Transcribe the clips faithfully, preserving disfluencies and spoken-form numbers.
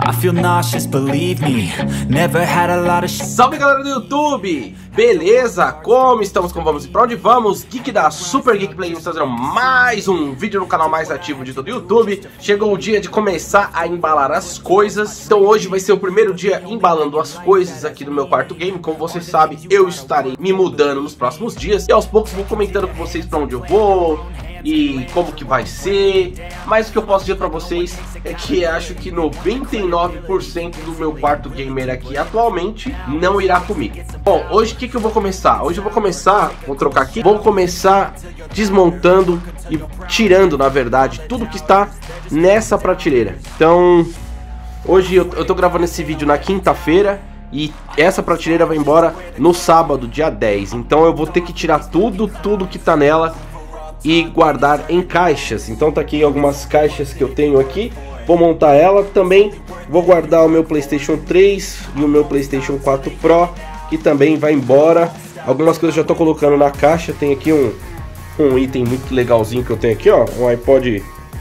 I feel nauseous, believe me. Never had a lot of sh... Salve galera do YouTube! Beleza? Como estamos? Como vamos e pra onde vamos? Geek da Super Geek Play trazendo mais um vídeo no canal mais ativo de todo o YouTube. Chegou o dia de começar a embalar as coisas. Então hoje vai ser o primeiro dia embalando as coisas aqui no meu quarto game. Como vocês sabem, eu estarei me mudando nos próximos dias. E aos poucos vou comentando com vocês pra onde eu vou e como que vai ser. Mas o que eu posso dizer pra vocês é que acho que noventa e nove por cento do meu quarto gamer aqui atualmente não irá comigo. Bom, hoje o que, que eu vou começar? Hoje eu vou começar, vou trocar aqui, vou começar desmontando e tirando, na verdade, tudo que está nessa prateleira. Então, hoje eu, eu tô gravando esse vídeo na quinta-feira e essa prateleira vai embora no sábado, dia dez. Então eu vou ter que tirar tudo, tudo que tá nela e guardar em caixas. Então tá aqui algumas caixas que eu tenho aqui. Vou montar ela também. Vou guardar o meu PlayStation três e o meu PlayStation quatro Pro, que também vai embora. Algumas coisas eu já tô colocando na caixa. Tem aqui um, um item muito legalzinho que eu tenho aqui, ó. Um iPod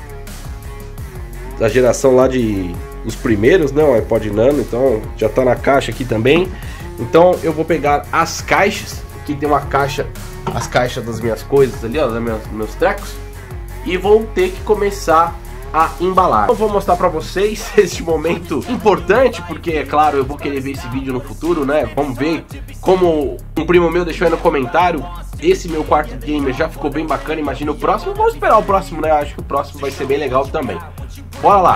da geração lá de os primeiros, né? Um iPod Nano. Então já tá na caixa aqui também. Então eu vou pegar as caixas. Aqui tem uma caixa, as caixas das minhas coisas ali, ó, dos meus, meus trecos, e vou ter que começar a embalar. Eu vou mostrar pra vocês este momento importante, porque é claro, eu vou querer ver esse vídeo no futuro, né? Vamos ver como um primo meu deixou aí no comentário. Esse meu quarto gamer já ficou bem bacana, imagina o próximo. Vamos esperar o próximo, né? Acho que o próximo vai ser bem legal também. Bora lá!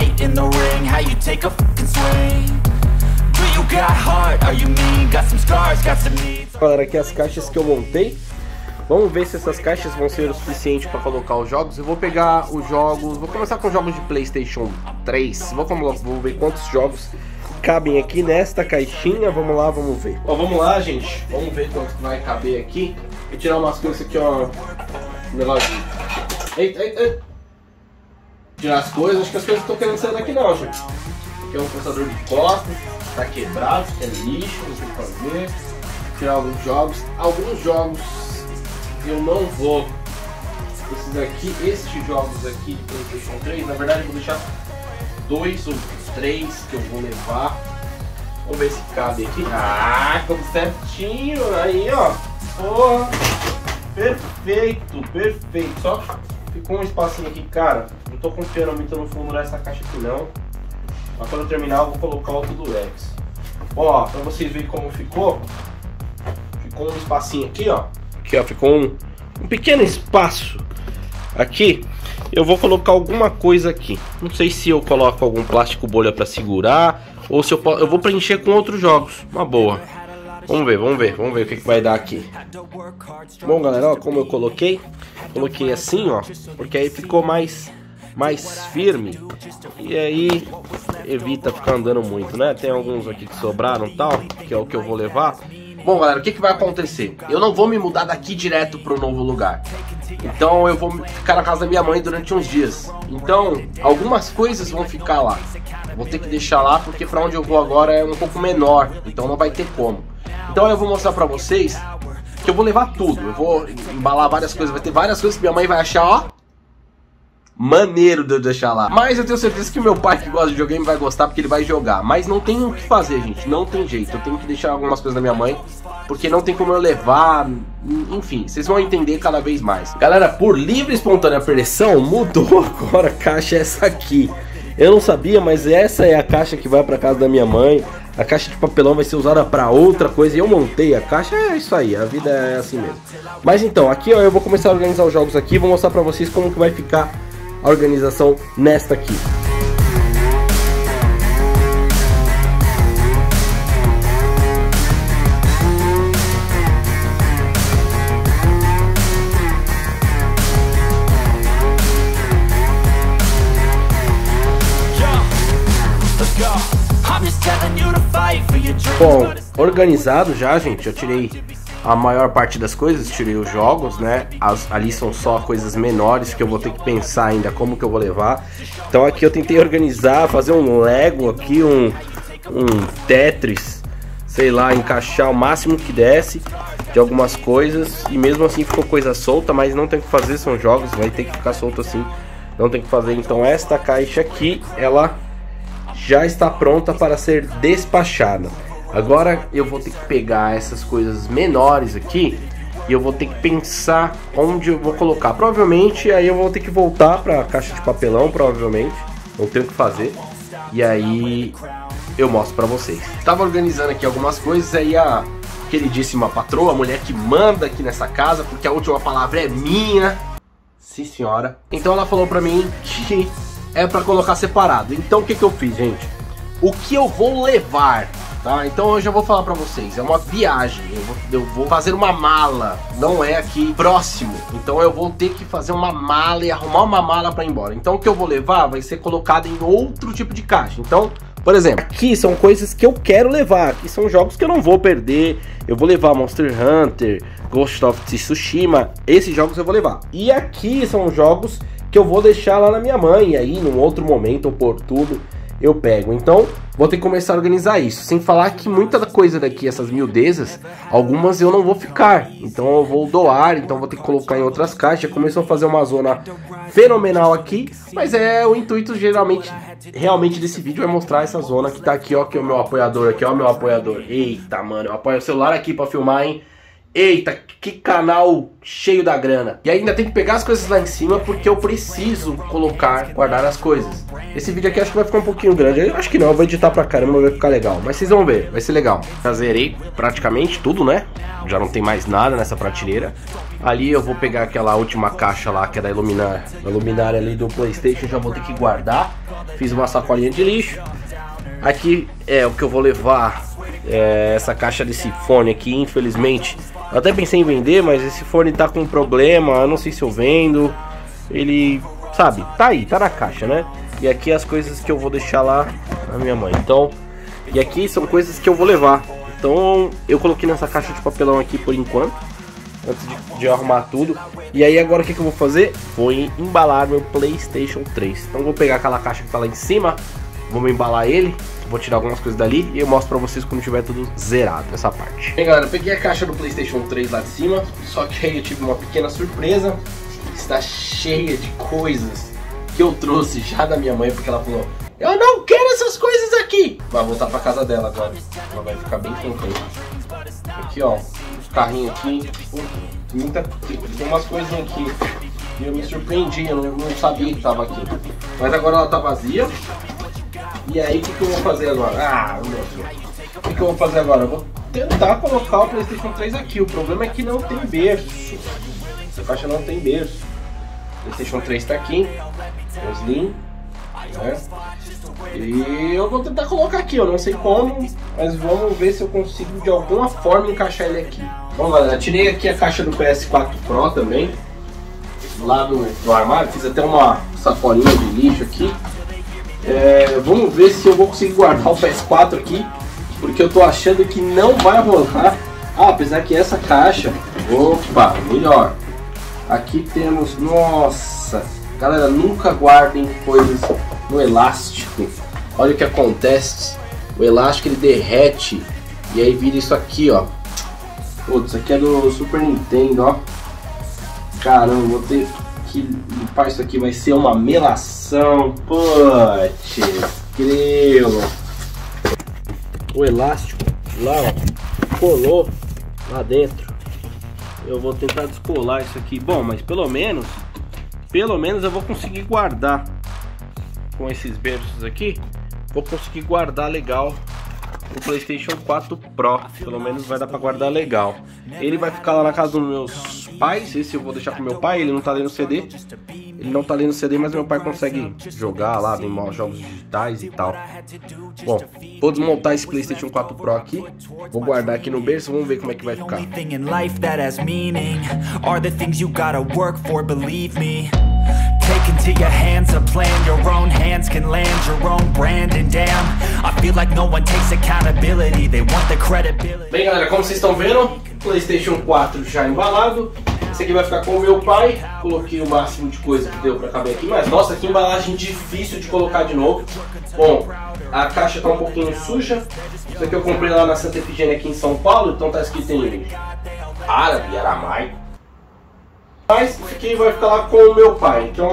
Galera, aqui as caixas que eu montei. Vamos ver se essas caixas vão ser o suficiente para colocar os jogos. Eu vou pegar os jogos, vou começar com os jogos de PlayStation três. Vou, vou ver quantos jogos cabem aqui nesta caixinha. Vamos lá, vamos ver. Ó, vamos lá, gente. Vamos ver quanto vai caber aqui. Vou tirar umas coisas aqui, ó. Negócio. Eita, eita, eita. Tirar as coisas. Acho que as coisas não estão querendo sair daqui não, gente. Aqui é um processador de costas. Tá quebrado, que é lixo, não tem o que fazer. Tirar alguns jogos. Alguns jogos eu não vou. Esses aqui, estes jogos aqui de PlayStation três, na verdade eu vou deixar dois ou três que eu vou levar. Vamos ver se cabe aqui. Ah, ficou certinho. Aí, ó. Porra. Perfeito, perfeito. Só ficou um espacinho aqui, cara. Não tô confiando muito no fundo dessa caixa aqui não. Mas quando eu terminar eu vou colocar o tudo X. Ó, pra vocês verem como ficou. Ficou um espacinho aqui, ó. Aqui, ó, ficou um, um pequeno espaço aqui. Eu vou colocar alguma coisa aqui. Não sei se eu coloco algum plástico bolha pra segurar, ou se eu, eu vou preencher com outros jogos. Uma boa. Vamos ver, vamos ver, vamos ver o que, que vai dar aqui. Bom, galera, ó, como eu coloquei. Coloquei assim, ó, porque aí ficou mais... mais firme, e aí evita ficar andando muito, né? Tem alguns aqui que sobraram tal, que é o que eu vou levar. Bom, galera, o que, que vai acontecer? Eu não vou me mudar daqui direto para o novo lugar. Então eu vou ficar na casa da minha mãe durante uns dias. Então algumas coisas vão ficar lá. Vou ter que deixar lá porque para onde eu vou agora é um pouco menor, então não vai ter como. Então eu vou mostrar para vocês que eu vou levar tudo. Eu vou embalar várias coisas, vai ter várias coisas que minha mãe vai achar, ó, maneiro de eu deixar lá. Mas eu tenho certeza que o meu pai que gosta de videogame vai gostar, porque ele vai jogar. Mas não tem o que fazer, gente. Não tem jeito. Eu tenho que deixar algumas coisas da minha mãe, porque não tem como eu levar. Enfim, vocês vão entender cada vez mais. Galera, por livre e espontânea pressão, mudou agora a caixa essa aqui. Eu não sabia, mas essa é a caixa que vai pra casa da minha mãe. A caixa de papelão vai ser usada pra outra coisa. E eu montei a caixa, é isso aí. A vida é assim mesmo. Mas então, aqui ó, eu vou começar a organizar os jogos aqui. Vou mostrar pra vocês como que vai ficar a organização nesta aqui. Bom, organizado já, gente. Eu tirei a maior parte das coisas, tirei os jogos, né? As, ali são só coisas menores que eu vou ter que pensar ainda como que eu vou levar. Então aqui eu tentei organizar, fazer um Lego aqui, um, um Tetris, sei lá, encaixar o máximo que desse de algumas coisas. E mesmo assim ficou coisa solta, mas não tem o que fazer, são jogos, vai ter que ficar solto assim. Não tem o que fazer. Então esta caixa aqui, ela já está pronta para ser despachada. Agora eu vou ter que pegar essas coisas menores aqui e eu vou ter que pensar onde eu vou colocar. Provavelmente aí eu vou ter que voltar para a caixa de papelão, provavelmente. Não tenho o que fazer. E aí eu mostro para vocês. Tava organizando aqui algumas coisas, aí a queridíssima patroa, a mulher que manda aqui nessa casa, porque a última palavra é minha. Sim, senhora. Então ela falou pra mim que é pra colocar separado. Então o que que eu fiz, gente? O que eu vou levar, tá? Então eu já vou falar pra vocês. É uma viagem. Eu vou, eu vou fazer uma mala. Não é aqui próximo. Então eu vou ter que fazer uma mala e arrumar uma mala pra ir embora. Então o que eu vou levar vai ser colocado em outro tipo de caixa. Então, por exemplo, aqui são coisas que eu quero levar. Aqui são jogos que eu não vou perder. Eu vou levar Monster Hunter, Ghost of Tsushima. Esses jogos eu vou levar. E aqui são jogos que eu vou deixar lá na minha mãe. E aí, num outro momento oportuno, eu pego. Então, vou ter que começar a organizar isso. Sem falar que muita coisa daqui, essas miudezas, algumas eu não vou ficar. Então eu vou doar, então vou ter que colocar em outras caixas. Começou a fazer uma zona fenomenal aqui. Mas é o intuito, geralmente, realmente desse vídeo é mostrar essa zona que tá aqui, ó. Que é o meu apoiador aqui, ó, meu apoiador. Eita, mano, eu apoio o celular aqui pra filmar, hein. Eita, que canal cheio da grana. E ainda tem que pegar as coisas lá em cima, porque eu preciso colocar, guardar as coisas. Esse vídeo aqui acho que vai ficar um pouquinho grande. Eu acho que não, eu vou editar pra caramba, vai ficar legal. Mas vocês vão ver, vai ser legal. Já zerei praticamente tudo, né? Já não tem mais nada nessa prateleira. Ali eu vou pegar aquela última caixa lá, que é da iluminar, da luminária ali do PlayStation. Já vou ter que guardar. Fiz uma sacolinha de lixo. Aqui é o que eu vou levar. É essa caixa desse fone aqui, infelizmente eu até pensei em vender, mas esse fone tá com um problema. Eu não sei se eu vendo. Ele, sabe, tá aí, tá na caixa, né? E aqui as coisas que eu vou deixar lá na minha mãe. Então, e aqui são coisas que eu vou levar. Então eu coloquei nessa caixa de papelão aqui por enquanto, antes de, de arrumar tudo. E aí agora o que, que eu vou fazer? Vou embalar meu PlayStation três. Então vou pegar aquela caixa que tá lá em cima, vamos embalar ele, vou tirar algumas coisas dali e eu mostro pra vocês quando tiver tudo zerado, essa parte. Bem, galera, eu peguei a caixa do PlayStation três lá de cima, só que aí eu tive uma pequena surpresa. Está cheia de coisas que eu trouxe já da minha mãe, porque ela falou: eu não quero essas coisas aqui. Vai voltar pra casa dela agora, ela vai ficar bem contente. Aqui, ó, os carrinhos aqui, muita, tem umas coisinhas aqui que eu me surpreendi, eu não, não sabia que tava aqui. Mas agora ela tá vazia. E aí, o que, que eu vou fazer agora? Ah, meu Deus. O que, que eu vou fazer agora? Eu vou tentar colocar o PlayStation três aqui. O problema é que não tem berço. Essa caixa não tem berço. O PlayStation três tá aqui. O Slim. Né? E eu vou tentar colocar aqui. Eu não sei como, mas vamos ver se eu consigo de alguma forma encaixar ele aqui. Bom, galera, tirei aqui a caixa do P S quatro Pro também. Lá do, do armário. Fiz até uma sacolinha de lixo aqui. É, vamos ver se eu vou conseguir guardar o P S quatro aqui, porque eu tô achando que não vai rolar. Ah, apesar que essa caixa, opa, melhor. Aqui temos, nossa, galera, nunca guardem coisas no elástico. Olha o que acontece, o elástico ele derrete e aí vira isso aqui, ó. Putz, isso aqui é do Super Nintendo, ó. Caramba, vou ter que limpar isso aqui, vai ser uma melação. Putz, grilo. O elástico lá, ó, colou lá dentro. Eu vou tentar descolar isso aqui. Bom, mas pelo menos, pelo menos eu vou conseguir guardar com esses berços aqui. Vou conseguir guardar legal o PlayStation quatro Pro. Pelo menos vai dar pra guardar legal. Ele vai ficar lá na casa dos meus pais. Esse eu vou deixar com meu pai. Ele não tá lendo C D. Ele não tá lendo C D, mas meu pai consegue jogar lá, tem jogos digitais e tal. Bom, vou desmontar esse PlayStation quatro Pro aqui. Vou guardar aqui no berço, vamos ver como é que vai ficar. Take into your hands a plan, your own hands can land your own brand, and damn, I feel like no one takes accountability, they want the credibility. Bem, galera, como vocês estão vendo, PlayStation quatro já embalado. Esse aqui vai ficar com o meu pai. Coloquei o máximo de coisa que deu pra caber aqui, mas nossa, que embalagem difícil de colocar de novo. Bom, a caixa tá um pouquinho suja. Isso aqui eu comprei lá na Santa Efigênia aqui em São Paulo, então tá escrito em árabe, aramaico. Mas isso aqui vai ficar lá com o meu pai. Então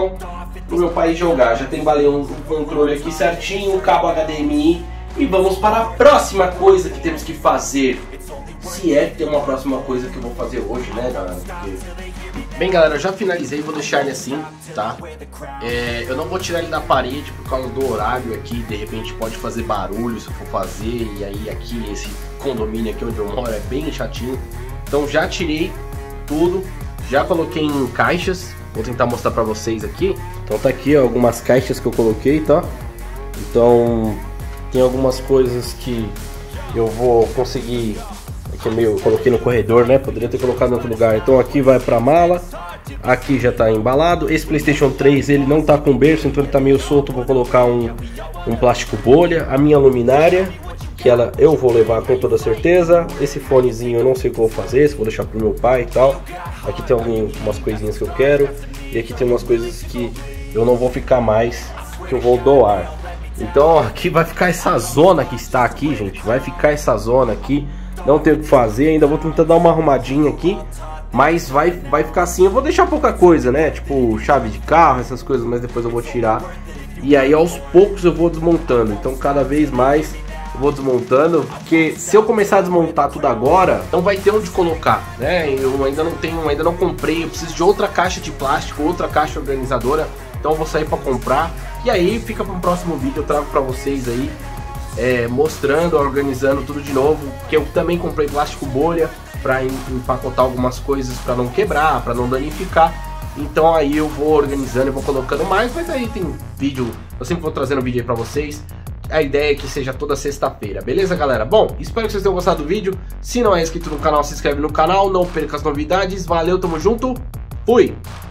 pro meu pai jogar. Já tem valeu um controle aqui certinho, o cabo H D M I. E vamos para a próxima coisa que temos que fazer. Se é que tem uma próxima coisa que eu vou fazer hoje, né, galera? Porque... Bem, galera, eu já finalizei, vou deixar ele assim, tá? É, eu não vou tirar ele da parede por causa do horário aqui. De repente pode fazer barulho se eu for fazer. E aí aqui, esse condomínio aqui onde eu moro é bem chatinho. Então já tirei tudo, já coloquei em caixas. Vou tentar mostrar pra vocês aqui. Então tá aqui, ó, algumas caixas que eu coloquei, tá? Então tem algumas coisas que eu vou conseguir. Aqui é meio, eu coloquei no corredor, né? Poderia ter colocado em outro lugar. Então aqui vai pra mala. Aqui já tá embalado. Esse PlayStation três, ele não tá com berço, então ele tá meio solto. Vou colocar um, um plástico bolha. A minha luminária, que ela eu vou levar com toda certeza. Esse fonezinho eu não sei o que eu vou fazer, se vou deixar pro meu pai e tal. Aqui tem algumas coisinhas que eu quero. E aqui tem umas coisas que eu não vou ficar mais, que eu vou doar. Então aqui vai ficar essa zona que está aqui, gente. Vai ficar essa zona aqui. Não tem o que fazer, ainda vou tentar dar uma arrumadinha aqui. Mas vai, vai ficar assim, eu vou deixar pouca coisa, né? Tipo chave de carro, essas coisas, mas depois eu vou tirar. E aí aos poucos eu vou desmontando. Então cada vez mais eu vou desmontando. Porque se eu começar a desmontar tudo agora, não vai ter onde colocar, né? Eu ainda não tenho, ainda não comprei. Eu preciso de outra caixa de plástico, outra caixa organizadora. Então eu vou sair para comprar. E aí fica para um próximo vídeo, eu trago para vocês aí. É, mostrando, organizando tudo de novo, que eu também comprei plástico bolha para empacotar algumas coisas para não quebrar, para não danificar. Então aí eu vou organizando, eu vou colocando mais, mas aí tem vídeo, eu sempre vou trazendo vídeo aí para vocês. A ideia é que seja toda sexta-feira, beleza, galera? Bom, espero que vocês tenham gostado do vídeo. Se não é inscrito no canal, se inscreve no canal, não perca as novidades. Valeu, tamo junto, fui!